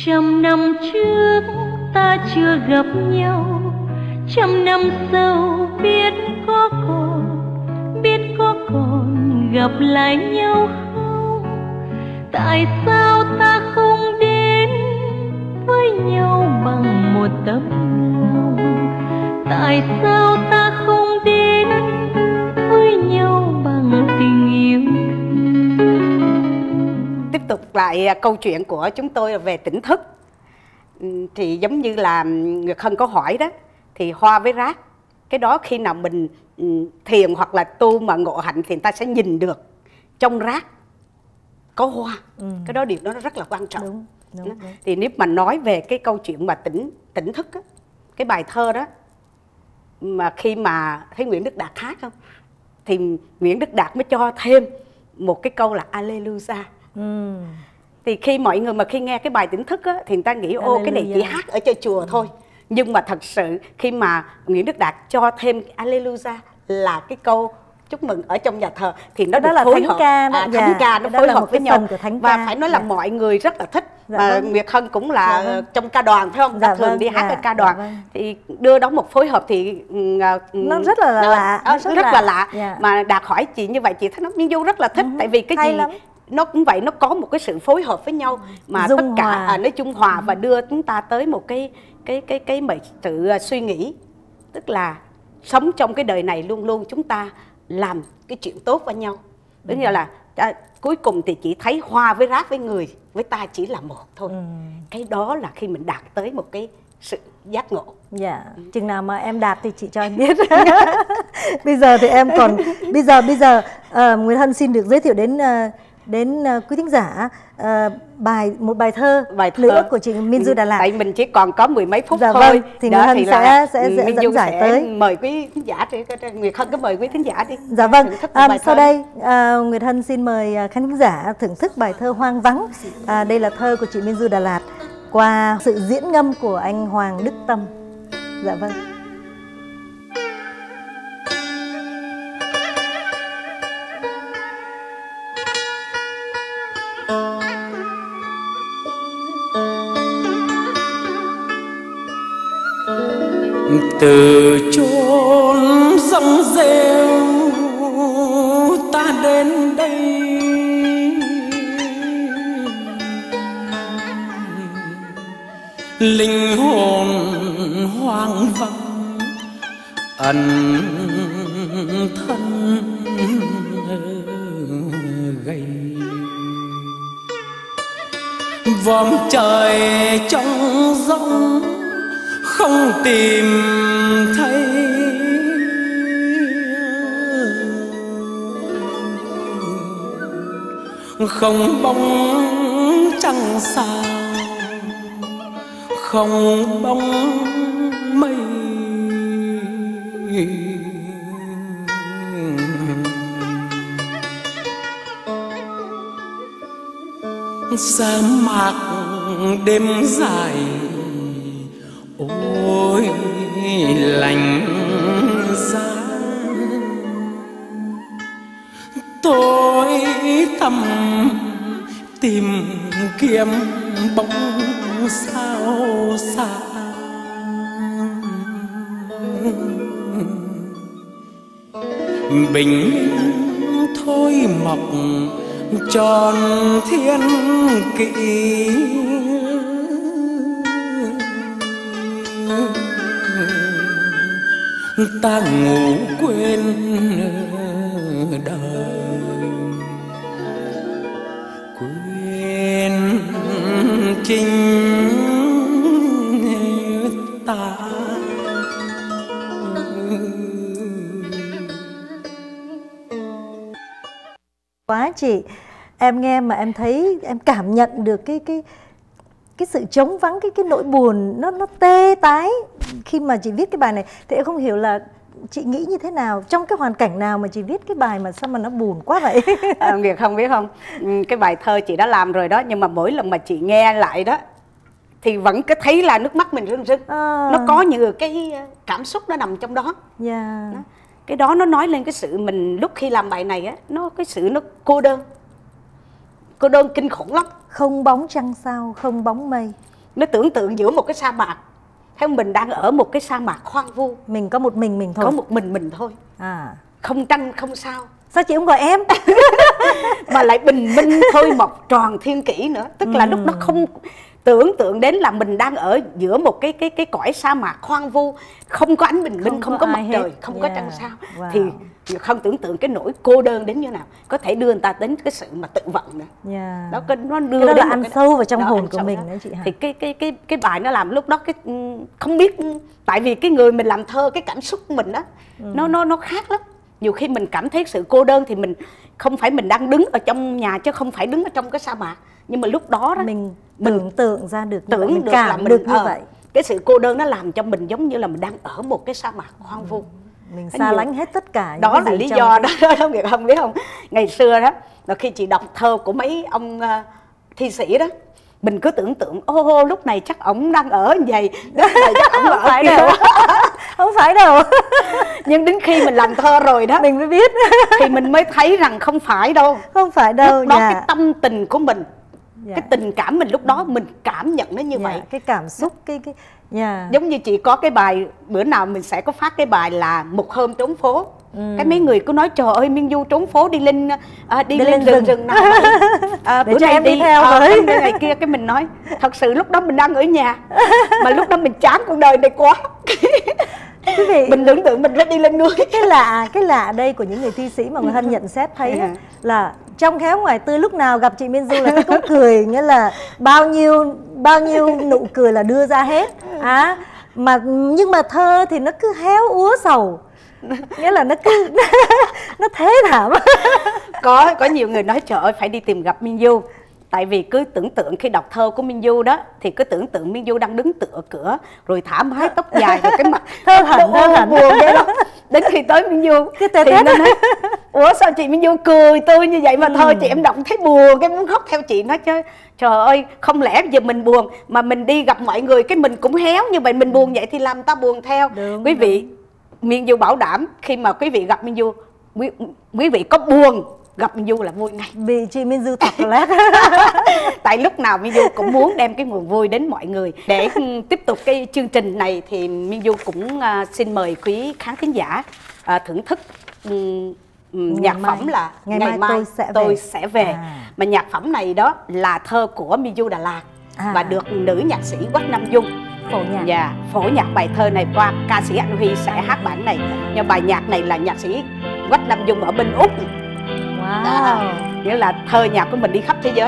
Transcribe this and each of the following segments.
Trăm năm trước ta chưa gặp nhau, trăm năm sau biết có còn gặp lại nhau không? Tại sao ta không đến với nhau bằng một tấm lòng? Tại sao ta không đến với nhau bằng tình yêu? Tiếp tục lại câu chuyện của chúng tôi về tỉnh thức. Thì giống như là Nguyệt Hân có hỏi đó, thì hoa với rác, cái đó khi nào mình thiền hoặc là tu mà ngộ hạnh thì người ta sẽ nhìn được trong rác có hoa. Cái đó điều đó nó rất là quan trọng. Đúng. Thì nếu mà nói về cái câu chuyện mà tỉnh thức á, cái bài thơ đó mà khi mà thấy Nguyễn Đức Đạt hát không, thì Nguyễn Đức Đạt mới cho thêm một cái câu là Alleluia. Thì khi mọi người mà khi nghe cái bài tỉnh thức á, thì người ta nghĩ ô cái này chỉ hát ở chơi chùa thôi. Nhưng mà thật sự khi mà Nguyễn Đức Đạt cho thêm Alleluia là cái câu chúc mừng ở trong nhà thờ, thì nó đó được là phối thánh hợp, ca đó. Thánh ca nó phối hợp với nhau. Và phải nói là mọi người rất là thích. Nguyệt Hân cũng là trong ca đoàn phải không? Ta thường đi hát ở ca đoàn. Thì đưa đó một phối hợp thì nó rất là lạ. Rất là lạ. Mà Đạt hỏi chị như vậy, chị thấy nó Miên Du rất là thích. Tại vì cái gì nó cũng vậy, nó có một cái sự phối hợp với nhau mà tất cả nó trung hòa và đưa chúng ta tới một cái sự suy nghĩ, tức là sống trong cái đời này luôn luôn chúng ta làm cái chuyện tốt với nhau. Tức là cuối cùng thì chỉ thấy hoa với rác với người với ta chỉ là một thôi. Cái đó là khi mình đạt tới một cái sự giác ngộ. Dạ, chừng nào mà em đạt thì chị cho em biết. Bây giờ thì em còn bây giờ Nguyệt Hân xin được giới thiệu đến quý thính giả một bài thơ nữa của chị Miên Du Đà Lạt. Tại mình chỉ còn có mười mấy phút thôi. Vâng, thì Nguyệt Hân sẽ dẫn giải tới. Mời quý thính giả đi, Nguyệt Hân cứ mời quý thính giả đi. Dạ vâng. Sau đây Nguyệt Hân xin mời khán thính giả thưởng thức bài thơ Hoang Vắng. Đây là thơ của chị Miên Du Đà Lạt qua sự diễn ngâm của anh Hoàng Đức Tâm. Dạ vâng. Từ chốn rong rêu ta đến đây, linh hồn hoang vắng ẩn thân gầy, vòm trời trong giông không tìm thấy, không bóng trăng sao, không bóng mây, sa mạc đêm dài ôi lạnh giá, tôi thầm tìm kiếm bóng sao xa, bình thôi mọc tròn thiên kỷ, ta ngủ quên đời, quên chính ta. Quá chị, em nghe mà em thấy, em cảm nhận được cái sự trống vắng, cái nỗi buồn nó tê tái khi mà chị viết cái bài này. Thì em không hiểu là chị nghĩ như thế nào, trong cái hoàn cảnh nào mà chị viết cái bài mà sao mà nó buồn quá vậy? Nguyệt không biết không, cái bài thơ chị đã làm rồi đó, nhưng mà mỗi lần mà chị nghe lại đó thì vẫn cứ thấy là nước mắt mình rưng rưng. Nó có nhiều cái cảm xúc nó nằm trong đó. Cái đó nó nói lên cái sự mình lúc khi làm bài này á, cái sự nó cô đơn kinh khủng lắm. Không bóng trăng sao, không bóng mây, nó tưởng tượng giữa một cái sa mạc, thấy mình đang ở một cái sa mạc hoang vu, Mình có một mình thôi. có một mình thôi, không tranh không sao. Sao chị không gọi em? Mà lại bình minh thôi mọc tròn thiên kỷ nữa. Tức là lúc đó không tưởng tượng đến là mình đang ở giữa một cái cõi sa mạc hoang vu, không có ánh bình minh, không có mặt trời, không có trăng sao. Thì không tưởng tượng cái nỗi cô đơn đến như nào, có thể đưa người ta đến cái sự mà tự vận nữa. Nó đưa cái đó đến là ăn sâu vào trong hồn của mình đó chị Hà. Thì cái bài nó làm lúc đó cái không biết, tại vì cái người mình làm thơ, cái cảm xúc của mình đó nó khác lắm. Nhiều khi mình cảm thấy sự cô đơn thì mình không phải mình đang đứng ở trong nhà, chứ không phải đứng ở trong cái sa mạc. Nhưng mà lúc đó mình tưởng tượng ra được, tưởng mình được cảm là mình, được như vậy. Cái sự cô đơn nó làm cho mình giống như là mình đang ở một cái sa mạc hoang vu. Mình xa lánh hết tất cả những đó cái là gì lý trong do đó biết không? Ngày xưa đó là khi chị đọc thơ của mấy ông thi sĩ đó, mình cứ tưởng tượng lúc này chắc ổng đang ở như vậy, lúc này chắc ổng ở phải kia. đâu. Không phải đâu. Nhưng đến khi mình làm thơ rồi đó, mình mới biết thì mình mới thấy rằng không phải đâu. Không phải đâu. Lúc đó cái tâm tình của mình, cái tình cảm mình lúc đó mình cảm nhận nó như vậy. Cái cảm xúc, giống như chị có cái bài, bữa nào mình sẽ có phát cái bài là Một Hôm Trốn Phố. Cái mấy người cứ nói trời ơi Miên Du trốn phố đi lên rừng nào vậy? Để cho em đi theo với ngày kia. Cái mình nói thật sự lúc đó mình đang ở nhà, mà lúc đó mình chán cuộc đời này quá. Quý vị, mình tưởng tượng mình sẽ đi lên núi. Cái lạ đây của những người thi sĩ mà người Hân nhận xét thấy là trong khéo ngoài tươi, lúc nào gặp chị Miên Du là cũng cười, nghĩa là bao nhiêu nụ cười là đưa ra hết. Nhưng mà thơ thì nó cứ héo úa sầu, nghĩa là nó cứ nó thế thảm. Có nhiều người nói trời ơi phải đi tìm gặp Miên Du. Tại vì cứ tưởng tượng khi đọc thơ của Miên Du đó, thì cứ tưởng tượng Miên Du đang đứng tựa cửa, rồi thả mái tóc dài, rồi cái mặt thơ hẳn buồn vậy đó. Đến khi tới Miên Du thì nó nói ủa sao chị Miên Du cười tươi như vậy mà thơ chị em đọc thấy buồn, cái muốn khóc theo chị. Nói chứ trời ơi, không lẽ giờ mình buồn mà mình đi gặp mọi người cái mình cũng héo như vậy, mình buồn vậy thì làm ta buồn theo. Quý vị, Miên Du bảo đảm khi mà quý vị gặp Miên Du, quý vị có buồn gặp Miên Du là vui ngay. Bị chị Miên Du thật lát. Tại lúc nào Miên Du cũng muốn đem cái nguồn vui đến mọi người. Để tiếp tục cái chương trình này thì Miên Du cũng xin mời quý khán thính giả thưởng thức nhạc phẩm là Ngày mai tôi sẽ về. Mà nhạc phẩm này đó là thơ của Miên Du Đà Lạt và được nữ nhạc sĩ Quách Nam Dung phổ nhạc bài thơ này qua ca sĩ Anh Huy sẽ hát bản này. Nhưng bài nhạc này là nhạc sĩ Quách Nam Dung ở bên Úc. Nghĩa là thơ nhạc của mình đi khắp thế giới.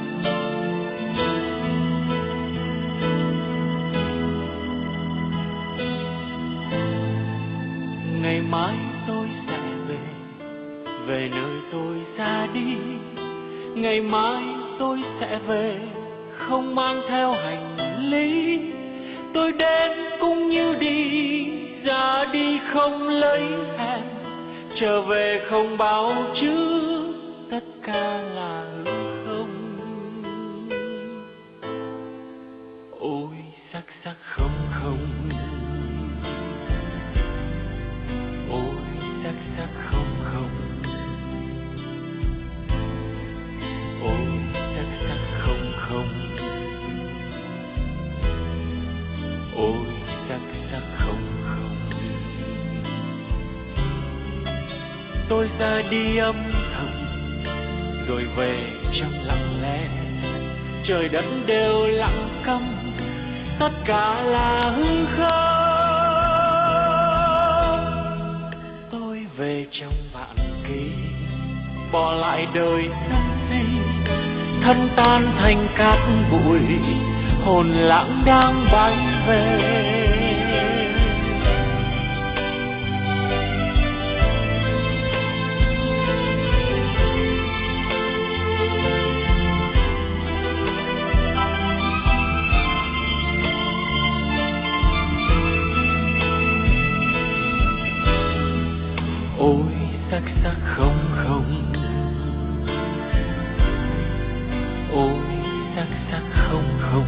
Ngày mai tôi sẽ về nơi tôi ra đi. Ngày mai tôi sẽ về, không mang theo hành lý. Tôi đến cũng như đi, ra đi không lấy hẹn, trở về không báo trước, tất cả là hư không. Ôi sắc sắc không không, ôi sắc sắc không không, ôi sắc sắc không không, ôi sắc sắc không không. Tôi ra đi âm thầm rồi về trong lặng lẽ, trời đất đều lặng câm, tất cả là hư không. Tôi về trong vạn ký, bỏ lại đời sân si, thân tan thành cát bụi, hồn lãng đang bay về. Ôi sắc sắc không không, ôi sắc sắc không không,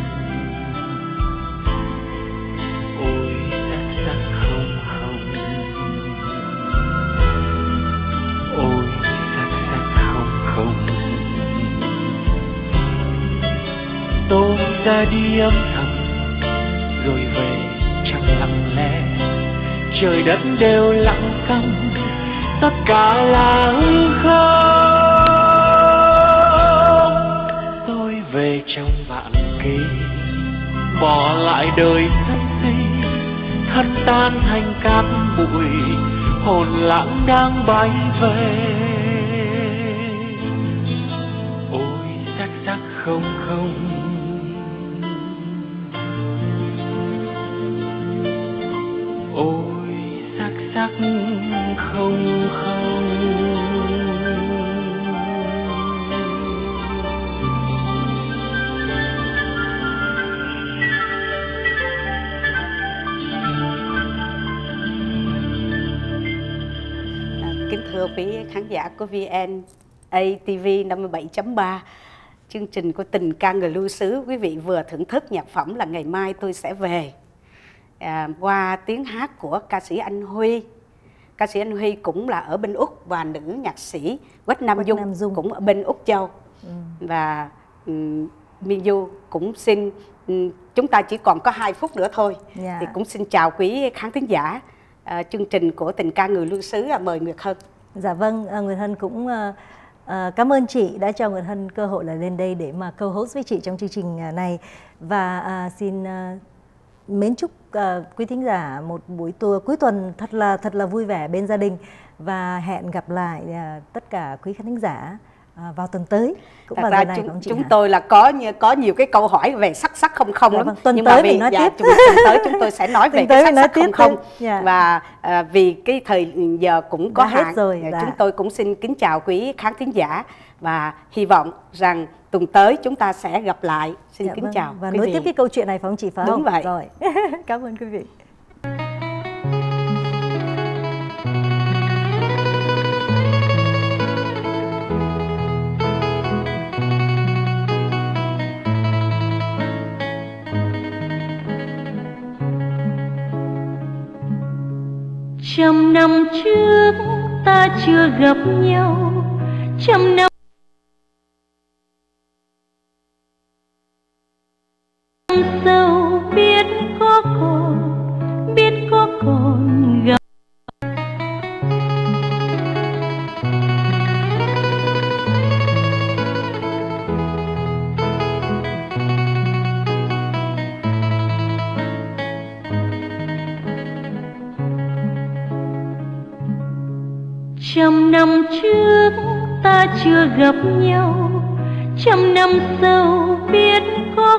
ôi sắc sắc không không, ôi sắc sắc không không. Tôi ra đi âm thầm rồi về chẳng lặng lẽ, trời đất đều lặng câm, tất cả là hư không. Tôi về trong vạn kỳ, bỏ lại đời sân si, thân tan thành cát bụi, hồn lãng đang bay về. Ôi sắc sắc không không, ôi sắc sắc không không. Kính thưa quý khán giả của VNATV 57.3, chương trình của Tình ca người lưu xứ, quý vị vừa thưởng thức nhạc phẩm là Ngày mai tôi sẽ về, qua tiếng hát của ca sĩ Anh Huy. Ca sĩ Anh Huy cũng là ở bên Úc, và nữ nhạc sĩ Quách Nam Dung cũng ở bên Úc Châu. Và Miên Du cũng xin, chúng ta chỉ còn có 2 phút nữa thôi, thì cũng xin chào quý khán thính giả chương trình của Tình ca người lưu xứ, mời Nguyệt Hân. Dạ vâng, Nguyệt Hân cũng cảm ơn chị đã cho Nguyệt Hân cơ hội là lên đây để mà co-host với chị trong chương trình này. Và xin mến chúc quý thính giả một buổi cuối tuần thật là vui vẻ bên gia đình, và hẹn gặp lại tất cả quý khán thính giả vào tuần tới. Cũng vào giờ này chúng tôi là có nhiều cái câu hỏi về sắc sắc không không lắm. Vâng, tuần nhưng tới mà vì mình nói tiếp. tuần tới chúng tôi sẽ nói về cái sắc sắc không không. Và vì cái thời giờ cũng có hạn rồi, chúng tôi cũng xin kính chào quý khán thính giả, và hy vọng rằng tuần tới chúng ta sẽ gặp lại. Xin kính chào và quý nối vị. tiếp cái câu chuyện này phải không chị? Phải Đúng không? vậy. Rồi. Cảm ơn quý vị. Trăm năm trước ta chưa gặp nhau, trăm năm sau biết có còn gặp. Trăm năm trước ta chưa gặp nhau, trăm năm sau biết có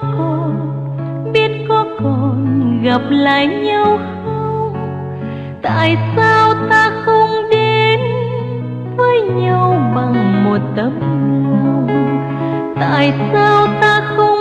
còn gặp lại nhau không? Tại sao ta không đến với nhau bằng một tấm lòng? Tại sao ta không